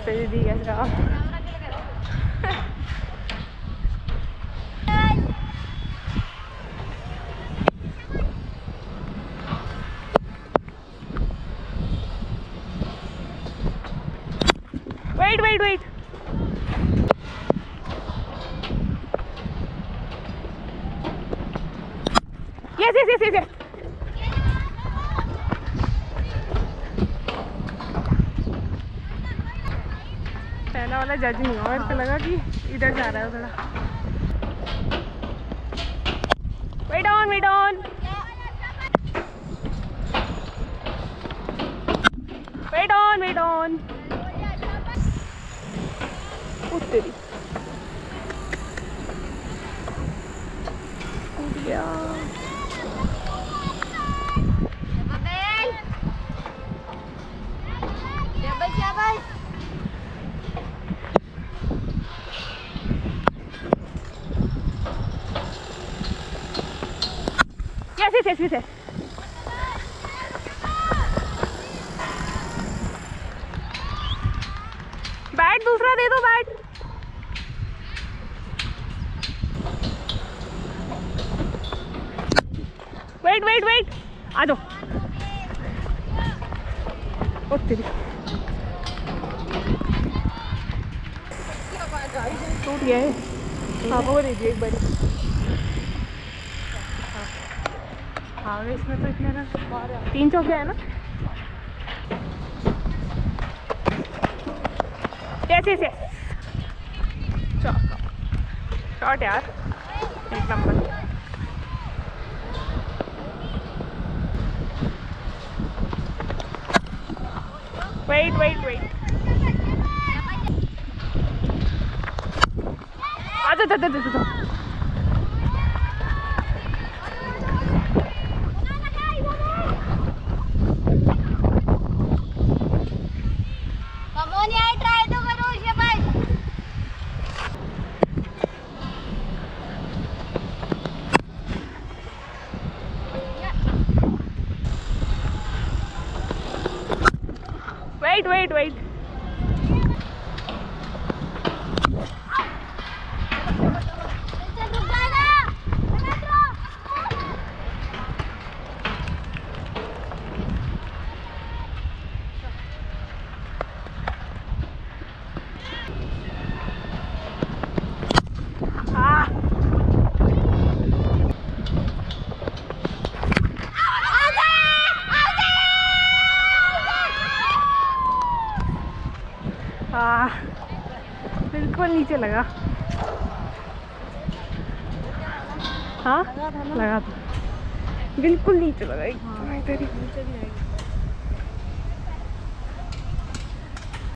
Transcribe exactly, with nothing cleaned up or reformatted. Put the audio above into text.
नमस्ते दीदी, कैसे हो? Wait wait wait, yes yes yes yes. पहला वाला जज नहीं हुआ, मेरे को लगा कि इधर जा रहा है थोड़ा। Wait on wait on wait on wait on. तेरी गया। Yes, yes, yes, yes, yes. Bat दूसरा दे दो, बैट। वेट वेट वेट, आ जाओ। ओ तेरी, टूट गया है। पापा को दीजिए एक बार। हाँ इसमें तो इतने ना, तीन चौके है ना। यस यस यस, शॉट यार, एक नंबर। वेट वेट वेट, आ जाओ जाओ जाओ जाओ। Wait, wait, wait. हाँ बिल्कुल नीचे लगा। हाँ लगा था, बिल्कुल नीचे लगा। हाँ, तेरी नीचे भी आएगी।